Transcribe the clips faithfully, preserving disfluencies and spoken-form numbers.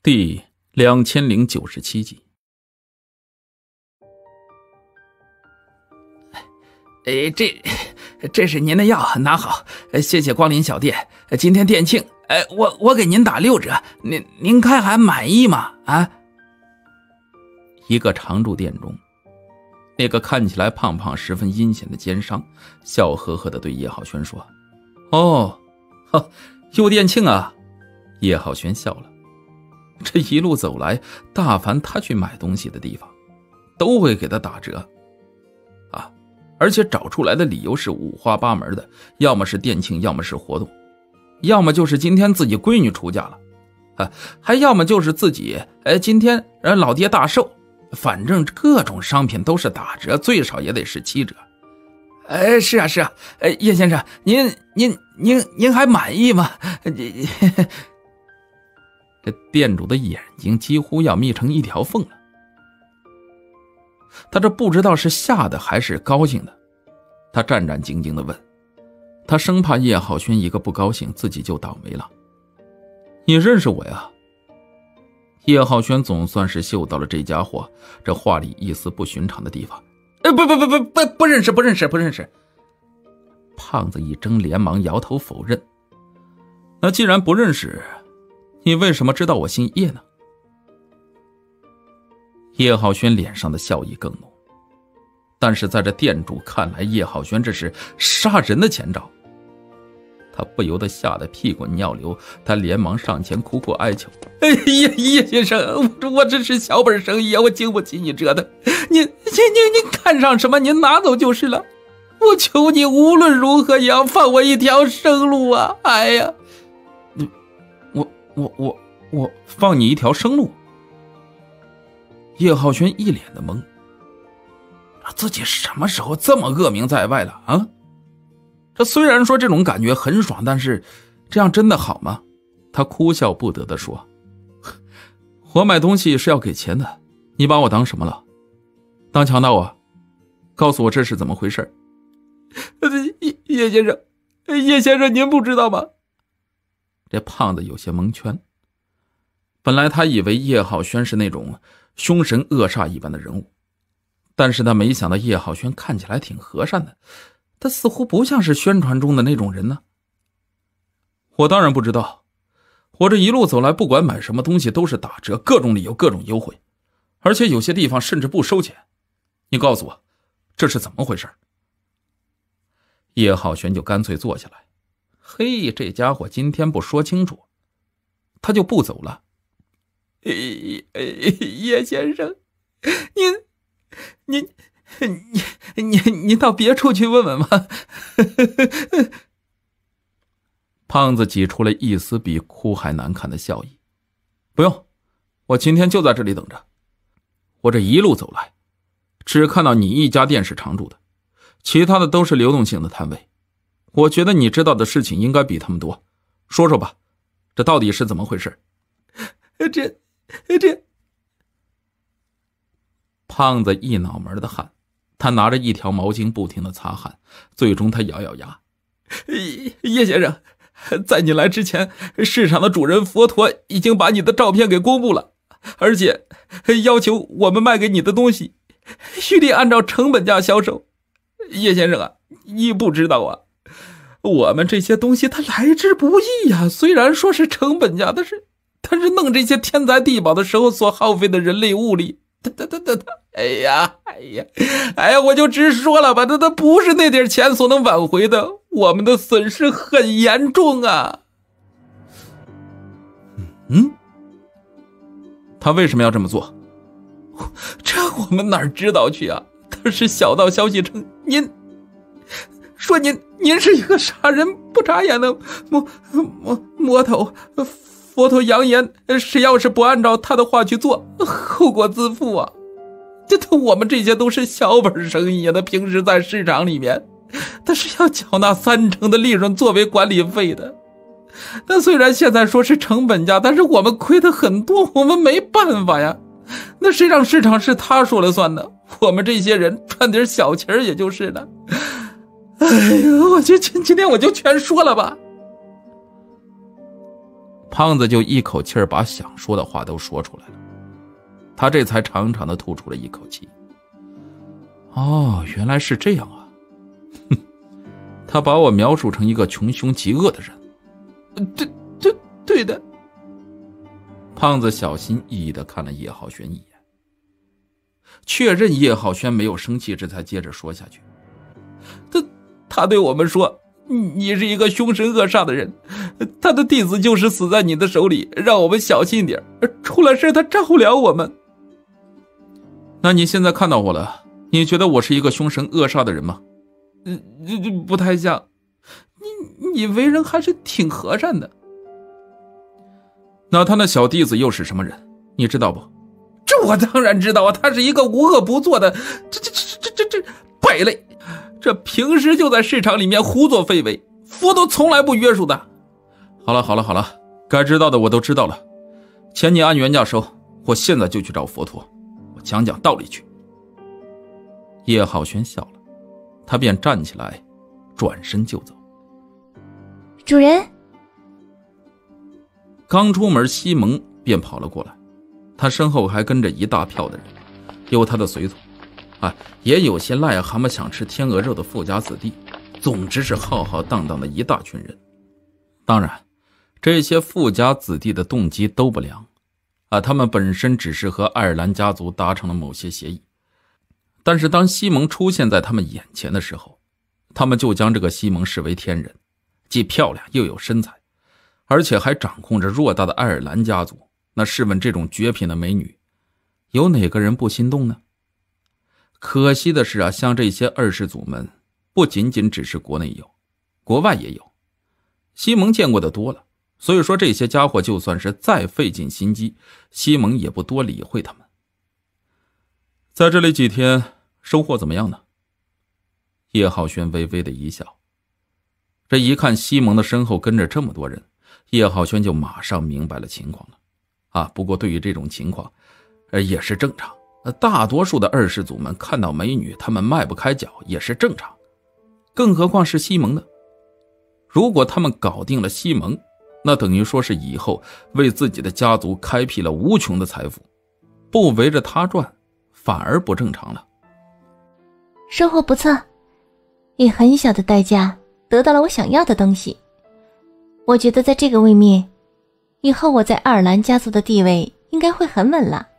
第两千零九十七集。 哎，这这是您的药，拿好，谢谢光临小店。今天店庆，哎，我我给您打六折，您您看还满意吗？啊！ 一个常驻店中，那个看起来胖胖、十分阴险的奸商，笑呵呵地对叶浩轩说：“哦，呵，有店庆啊！”叶浩轩笑了。这一路走来，大凡他去买东西的地方，都会给他打折啊！而且找出来的理由是五花八门的，要么是店庆，要么是活动，要么就是今天自己闺女出嫁了，啊，还要么就是自己哎今天人老爹大寿，反正各种商品都是打折，最少也得是七折。 哎，是啊是啊，哎，叶先生，您您您您还满意吗？ 这店主的眼睛几乎要眯成一条缝了，他这不知道是吓的还是高兴的，他战战兢兢地问，他生怕叶浩轩一个不高兴自己就倒霉了。你认识我呀？叶浩轩总算是嗅到了这家伙这话里一丝不寻常的地方。 哎，不不不不不不认识不认识不认识。 胖子一怔，连忙摇头否认。那既然不认识，你为什么知道我姓叶呢？叶浩轩脸上的笑意更浓，但是在这店主看来，叶浩轩这是杀人的前兆。他不由得吓得屁滚尿流，他连忙上前苦苦哀求：“ 哎呀，叶先生，我我这是小本生意啊，我经不起你折腾。您您您您看上什么，您拿走就是了。我求你无论如何也要放我一条生路啊！哎呀， 你我我我我放你一条生路。”叶浩轩一脸的懵，自己什么时候这么恶名在外了啊？这虽然说这种感觉很爽，但是这样真的好吗？他哭笑不得地说：“我买东西是要给钱的，你把我当什么了？当强盗啊？告诉我这是怎么回事？” 叶叶先生，叶先生，您不知道吗？ 这胖子有些蒙圈。本来他以为叶浩轩是那种凶神恶煞一般的人物，但是他没想到叶浩轩看起来挺和善的，他似乎不像是宣传中的那种人呢。我当然不知道，我这一路走来，不管买什么东西都是打折，各种理由，各种优惠，而且有些地方甚至不收钱。你告诉我，这是怎么回事？叶浩轩就干脆坐下来。嘿，这家伙今天不说清楚，他就不走了。 叶先生，您您您您您到别处去问问吧。 胖子挤出了一丝比哭还难看的笑意。不用，我今天就在这里等着。我这一路走来，只看到你一家店是常驻的，其他的都是流动性的摊位。我觉得你知道的事情应该比他们多，说说吧，这到底是怎么回事？ 这这胖子一脑门的汗，他拿着一条毛巾不停地擦汗，最终他咬咬牙：“ 叶先生，在你来之前，市场的主人佛陀已经把你的照片给公布了，而且要求我们卖给你的东西须得按照成本价销售。叶先生啊，你不知道啊，我们这些东西它来之不易呀、啊。虽然说是成本价，但是但是弄这些天灾地宝的时候所耗费的人力物力，他他他他他，哎呀哎呀哎呀，我就直说了吧，他他不是那点钱所能挽回的，我们的损失很严重啊。 嗯，他为什么要这么做？ 这我们哪知道去啊？可是小道消息称，您说您您是一个杀人不眨眼的魔魔魔头。佛陀扬言，谁要是不按照他的话去做，后果自负啊！这都我们这些都是小本生意啊，他平时在市场里面，他是要缴纳三成的利润作为管理费的。但虽然现在说是成本价，但是我们亏得很多，我们没办法呀。那谁让市场是他说了算的？我们这些人赚点小钱也就是了。哎呀，我就今天我就全说了吧。 胖子就一口气儿把想说的话都说出来了。他这才长长的吐出了一口气。哦，原来是这样啊。哼，他把我描述成一个穷凶极恶的人。 对对对的。 胖子小心翼翼地看了叶浩轩一眼，确认叶浩轩没有生气，这才接着说下去。 他他对我们说，你是一个凶神恶煞的人，他的弟子就是死在你的手里，让我们小心点，出了事他照不了我们。 那你现在看到我了，你觉得我是一个凶神恶煞的人吗？ 呃，不太像，你你为人还是挺和善的。 那他那小弟子又是什么人？你知道不？ 这我当然知道啊，他是一个无恶不作的这这这这这这败类，这平时就在市场里面胡作非为，佛都从来不约束的。 好了好了好了，该知道的我都知道了，钱你按原价收，我现在就去找佛陀，我讲讲道理去。叶浩轩笑了，他便站起来，转身就走。 主人。 刚出门，西蒙便跑了过来，他身后还跟着一大票的人，有他的随从，啊，也有些癞蛤蟆想吃天鹅肉的富家子弟，总之是浩浩荡荡的一大群人。当然，这些富家子弟的动机都不良，啊，他们本身只是和爱尔兰家族达成了某些协议，但是当西蒙出现在他们眼前的时候，他们就将这个西蒙视为天人，既漂亮又有身材，而且还掌控着偌大的爱尔兰家族，那试问这种绝品的美女，有哪个人不心动呢？可惜的是啊，像这些二世祖们，不仅仅只是国内有，国外也有。西蒙见过的多了，所以说这些家伙就算是再费尽心机，西蒙也不多理会他们。在这里几天，收获怎么样呢？叶浩轩微微的一笑。这一看西蒙的身后跟着这么多人，叶浩轩就马上明白了情况了。啊，不过对于这种情况，呃，也是正常。大多数的二世祖们看到美女，他们迈不开脚也是正常。更何况是西蒙呢？如果他们搞定了西蒙，那等于说是以后为自己的家族开辟了无穷的财富，不围着他转，反而不正常了。 收获不错，以很小的代价得到了我想要的东西。我觉得在这个位面，以后我在爱尔兰家族的地位应该会很稳了。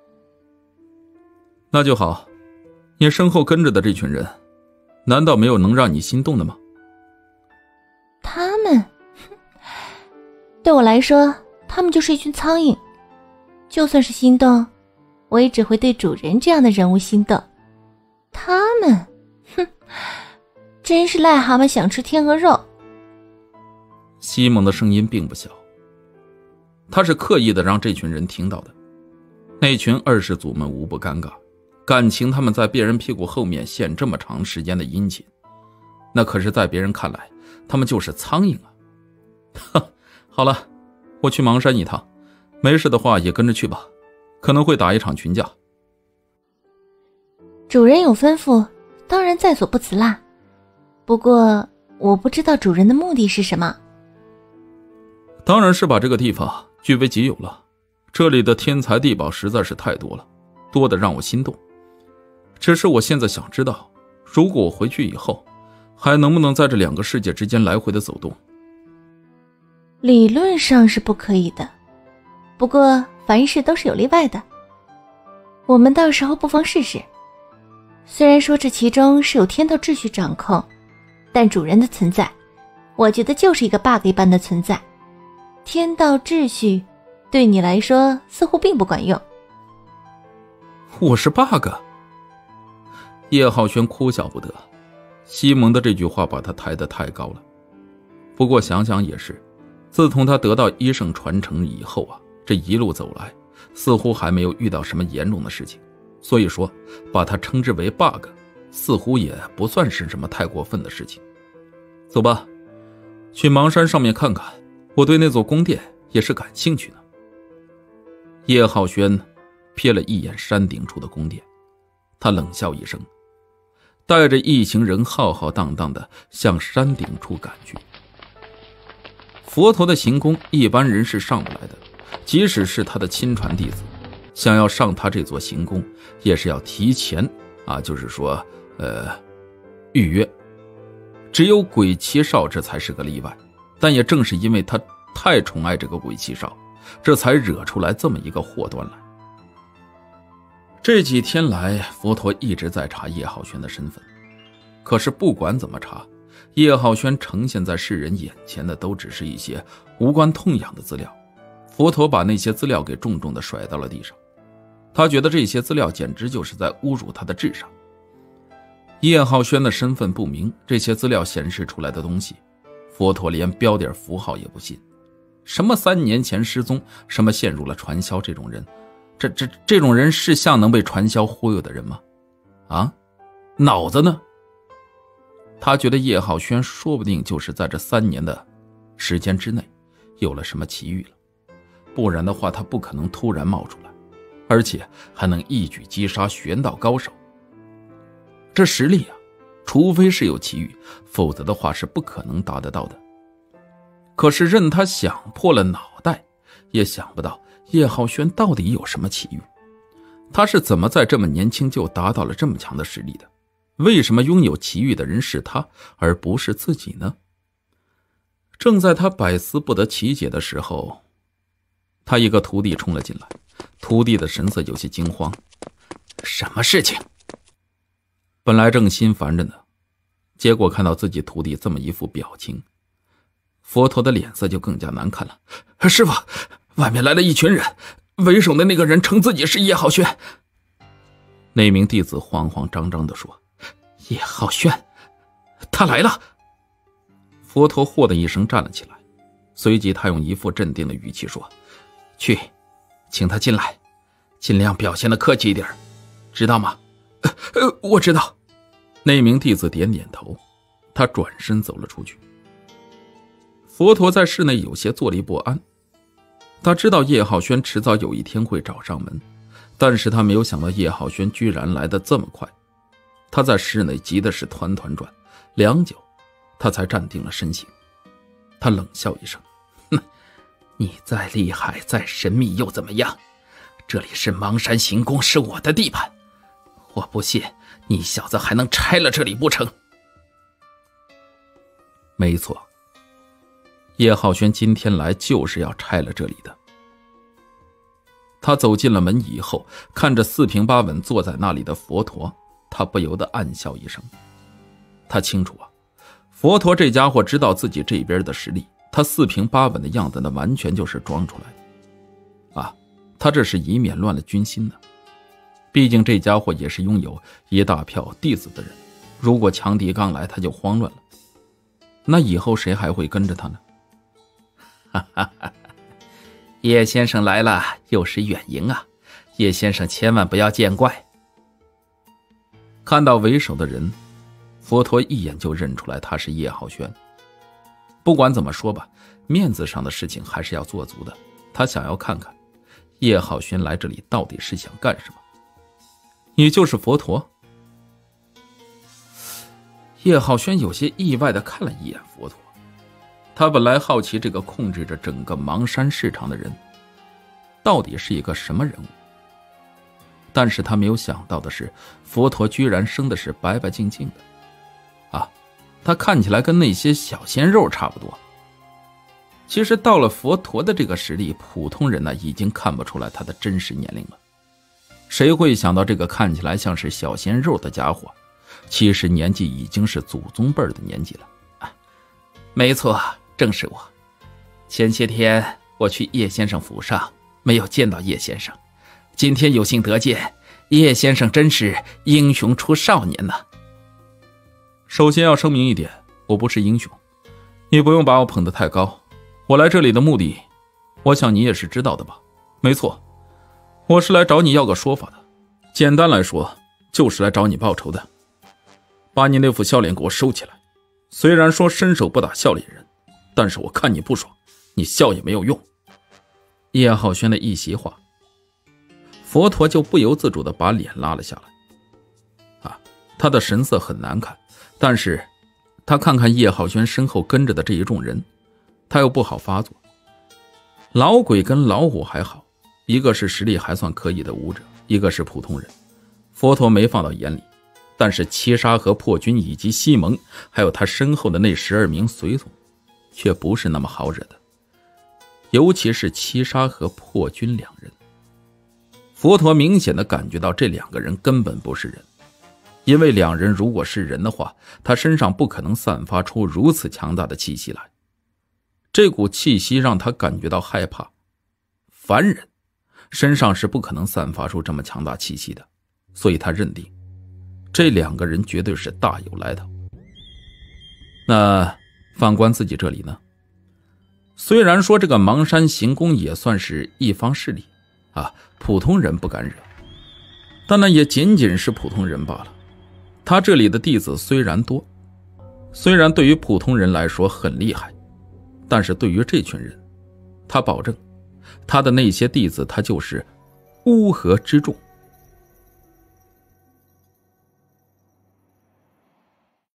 那就好，你身后跟着的这群人，难道没有能让你心动的吗？ 他们，对我来说，他们就是一群苍蝇。就算是心动，我也只会对主人这样的人物心动。他们，哼，真是癞蛤蟆想吃天鹅肉。 西蒙的声音并不小，他是刻意的让这群人听到的。那群二世祖们无不尴尬，感情他们在别人屁股后面献这么长时间的殷勤，那可是在别人看来，他们就是苍蝇啊。哈，好了，我去邙山一趟，没事的话也跟着去吧，可能会打一场群架。 主人有吩咐，当然在所不辞啦。不过我不知道主人的目的是什么。 当然是把这个地方据为己有了，这里的天才地宝实在是太多了，多得让我心动。只是我现在想知道，如果我回去以后，还能不能在这两个世界之间来回的走动？ 理论上是不可以的，不过凡事都是有例外的。我们到时候不妨试试。虽然说这其中是有天道秩序掌控，但主人的存在，我觉得就是一个 bug 一般的存在。天道秩序对你来说似乎并不管用。 我是 bug？ 叶浩轩哭笑不得，西蒙的这句话把他抬得太高了。不过想想也是，自从他得到医圣传承以后啊，这一路走来似乎还没有遇到什么严重的事情，所以说把他称之为 bug 似乎也不算是什么太过分的事情。走吧，去邙山上面看看，我对那座宫殿也是感兴趣呢。叶浩轩瞥了一眼山顶处的宫殿，他冷笑一声，带着一行人浩浩荡荡的向山顶处赶去。 佛陀的行宫一般人是上不来的，即使是他的亲传弟子，想要上他这座行宫，也是要提前啊，就是说，呃，预约。只有鬼七少这才是个例外，但也正是因为他太宠爱这个鬼七少，这才惹出来这么一个祸端来。这几天来，佛陀一直在查叶浩轩的身份，可是不管怎么查，叶浩轩呈现在世人眼前的都只是一些无关痛痒的资料。佛陀把那些资料给重重地甩到了地上，他觉得这些资料简直就是在侮辱他的智商。叶浩轩的身份不明，这些资料显示出来的东西，佛陀连标点符号也不信。什么三年前失踪，什么陷入了传销，这种人，这这这种人是像能被传销忽悠的人吗？啊，脑子呢？他觉得叶浩轩说不定就是在这三年的时间之内有了什么奇遇了，不然的话他不可能突然冒出来，而且还能一举击杀玄道高手。这实力啊，除非是有奇遇，否则的话是不可能达得到的。可是任他想破了脑袋，也想不到叶浩轩到底有什么奇遇。他是怎么在这么年轻就达到了这么强的实力的？为什么拥有奇遇的人是他，而不是自己呢？正在他百思不得其解的时候，他一个徒弟冲了进来，徒弟的神色有些惊慌。什么事情？本来正心烦着呢，结果看到自己徒弟这么一副表情，佛陀的脸色就更加难看了。师父，外面来了一群人，为首的那个人称自己是叶浩轩。那名弟子慌慌张张地说。叶浩轩，他来了。佛陀嚯的一声站了起来，随即他用一副镇定的语气说，去请他进来，尽量表现得客气一点，知道吗？呃呃，我知道。那名弟子点点头，他转身走了出去。佛陀在室内有些坐立不安，他知道叶浩轩迟早有一天会找上门，但是他没有想到叶浩轩居然来得这么快。他在室内急的是团团转，良久他才站定了身形。他冷笑一声，哼，你再厉害再神秘又怎么样？这里是邙山行宫，是我的地盘，我不信你小子还能拆了这里不成？没错，叶浩轩今天来就是要拆了这里的。他走进了门以后，看着四平八稳坐在那里的佛陀，他不由得暗笑一声。他清楚啊，佛陀这家伙知道自己这边的实力，他四平八稳的样子那完全就是装出来的啊，他这是以免乱了军心呢。毕竟这家伙也是拥有一大票弟子的人，如果强敌刚来他就慌乱了，那以后谁还会跟着他呢？哈哈哈，叶先生来了，又是远迎啊，叶先生千万不要见怪。看到为首的人，佛陀一眼就认出来他是叶浩轩。不管怎么说吧，面子上的事情还是要做足的，他想要看看叶浩轩来这里到底是想干什么。你就是佛陀？叶浩轩有些意外地看了一眼佛陀，他本来好奇这个控制着整个邙山市场的人到底是一个什么人物，但是他没有想到的是，佛陀居然生的是白白净净的啊，他看起来跟那些小鲜肉差不多。其实到了佛陀的这个实力，普通人呢已经看不出来他的真实年龄了。谁会想到这个看起来像是小鲜肉的家伙，其实年纪已经是祖宗辈的年纪了。啊，没错，正是我。前些天我去叶先生府上，没有见到叶先生，今天有幸得见，叶先生真是英雄出少年呢。首先要声明一点，我不是英雄，你不用把我捧得太高。我来这里的目的，我想你也是知道的吧？没错，我是来找你要个说法的，简单来说，就是来找你报仇的。把你那副笑脸给我收起来，虽然说伸手不打笑脸人，但是我看你不爽，你笑也没有用。叶浩轩的一席话，佛陀就不由自主地把脸拉了下来。啊，他的神色很难看，但是他看看叶浩轩身后跟着的这一众人， 他又不好发作。老鬼跟老虎还好，一个是实力还算可以的武者，一个是普通人，佛陀没放到眼里。但是七杀和破军以及西蒙，还有他身后的那十二名随从，却不是那么好惹的。尤其是七杀和破军两人，佛陀明显的感觉到这两个人根本不是人，因为两人如果是人的话，他身上不可能散发出如此强大的气息来。这股气息让他感觉到害怕，凡人身上是不可能散发出这么强大气息的，所以他认定这两个人绝对是大有来头。那反观自己这里呢，虽然说这个邙山行宫也算是一方势力啊，普通人不敢惹，但那也仅仅是普通人罢了。他这里的弟子虽然多，虽然对于普通人来说很厉害，但是对于这群人，他保证他的那些弟子他就是乌合之众。